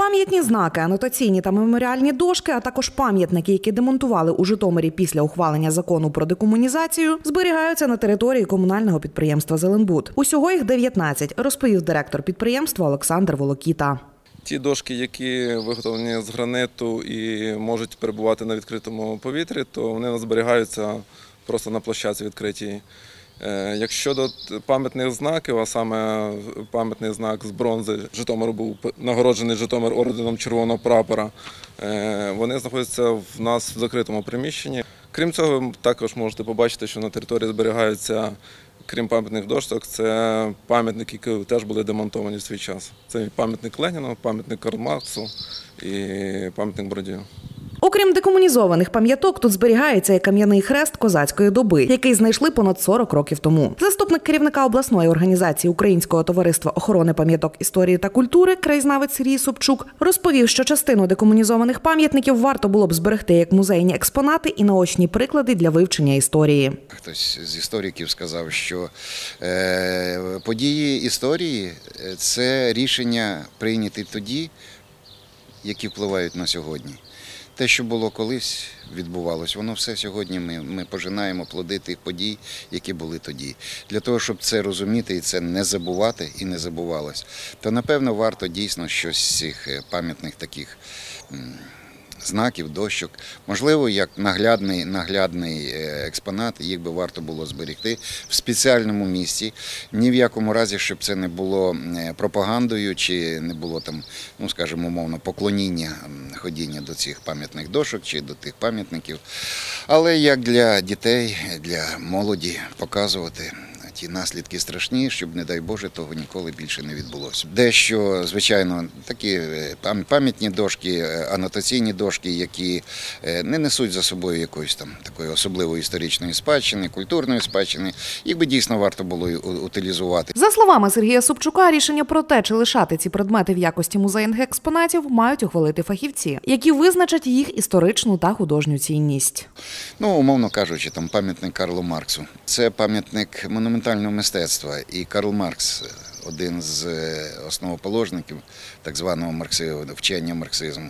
Пам'ятні знаки, анотаційні та меморіальні дошки, а також пам'ятники, які демонтували у Житомирі після ухвалення закону про декомунізацію, зберігаються на території комунального підприємства «Зеленбуд». Усього їх 19, розповів директор підприємства Олександр Волокіта. Ті дошки, які виготовлені з граниту і можуть перебувати на відкритому повітрі, то вони зберігаються просто на площадці відкритій. Якщо до пам'ятних знаків, а саме пам'ятний знак з бронзи, Житомиру був нагороджений Житомир орденом Червоного прапора, вони знаходяться в нас в закритому приміщенні. Крім цього, також можете побачити, що на території зберігаються, крім пам'ятних дошок, це пам'ятники, які теж були демонтовані в свій час. Це пам'ятник Леніну, пам'ятник Карлу Марксу і пам'ятник Бродію. Окрім декомунізованих пам'яток, тут зберігається і кам'яний хрест козацької доби, який знайшли понад 40 років тому. Заступник керівника обласної організації Українського товариства охорони пам'яток історії та культури, краєзнавець Сергій Собчук, розповів, що частину декомунізованих пам'ятників варто було б зберегти як музейні експонати і наочні приклади для вивчення історії. Хтось з істориків сказав, що події історії – це рішення прийняті тоді, які впливають на сьогодні. Те, що було колись, відбувалось, воно все сьогодні ми пожинаємо плоди тих подій, які були тоді. Для того, щоб це розуміти і це не забувати і не забувалось, то, напевно, варто дійсно щось з цих пам'ятних таких знаків, дощок. Можливо, як наглядний експонат, їх би варто було зберегти в спеціальному місці. Ні в якому разі, щоб це не було пропагандою, чи не було там, ну, скажімо, умовно, поклоніння, ходіння до цих пам'ятних дошок, чи до тих пам'ятників. Але як для дітей, для молоді показувати ті наслідки страшні, щоб, не дай Боже, того ніколи більше не відбулося. Дещо, звичайно, такі пам'ятні дошки, анотаційні дошки, які не несуть за собою якоїсь там такої особливої історичної спадщини, культурної спадщини, їх би дійсно варто було утилізувати. За словами Сергія Собчука, рішення про те, чи лишати ці предмети в якості музейних експонатів, мають ухвалити фахівці, які визначать їх історичну та художню цінність. Ну, умовно кажучи, там пам'ятник Карлу Марксу. Це пам'ятник монументального мистецтва. І Карл Маркс – один з основоположників так званого вчення марксизму,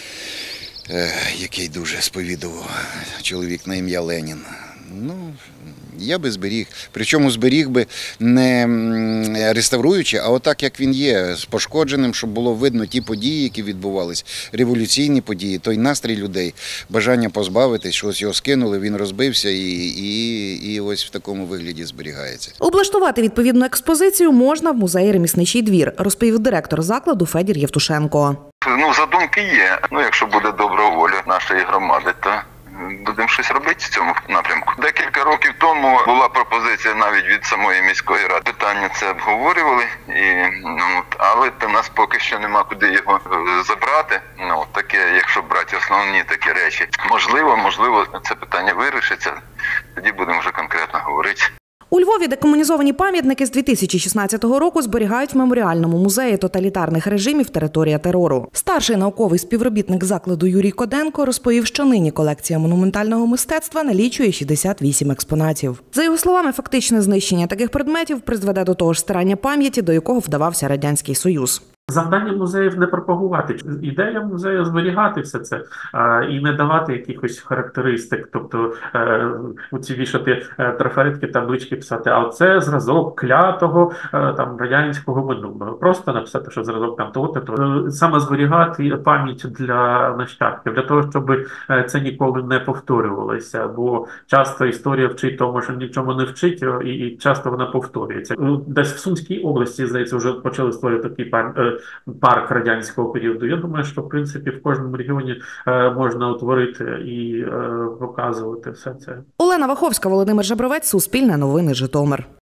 який дуже сповідував чоловік на ім'я Ленін. Ну, я би зберіг. Причому зберіг би не реставруючи, а отак, як він є, з пошкодженим, щоб було видно ті події, які відбувались, революційні події, той настрій людей, бажання позбавитись, щось його скинули, він розбився і ось в такому вигляді зберігається. Облаштувати відповідну експозицію можна в музеї «Ремісничий двір», розповів директор закладу Федір Євтушенко. Задумки є. Якщо буде добра воля нашої громади, то будемо щось робити в цьому напрямку. Декілька років тому була пропозиція навіть від самої міської ради. Питання це обговорювали, але у нас поки що нема куди його забрати. Таке, якщо брати основні такі речі, можливо, це питання вирішиться, тоді будемо вже конкретно говорити. У Львові декомунізовані пам'ятники з 2016 року зберігають в меморіальному музеї тоталітарних режимів «Територія терору». Старший науковий співробітник закладу Юрій Коденко розповів, що нині колекція монументального мистецтва налічує 68 експонатів. За його словами, фактичне знищення таких предметів призведе до того ж стирання пам'яті, до якого вдавався Радянський Союз. Завдання музеїв не пропагувати. Ідея музею зберігати все це і не давати якихось характеристик, тобто оці вішати трафаретки, таблички писати, а це зразок клятого там радянського минулого. Просто написати, що зразок там того. Саме зберігати пам'ять для нащадків, для того, щоб це ніколи не повторювалося, бо часто історія вчить тому, що нічому не вчить, і часто вона повторюється. Десь в Сумській області, здається, вже почали створювати такий парк радянського періоду. Я думаю, що в принципі в кожному регіоні можна утворити і показувати все це. Олена Ваховська, Володимир Жабровець, Суспільне новини, Житомир.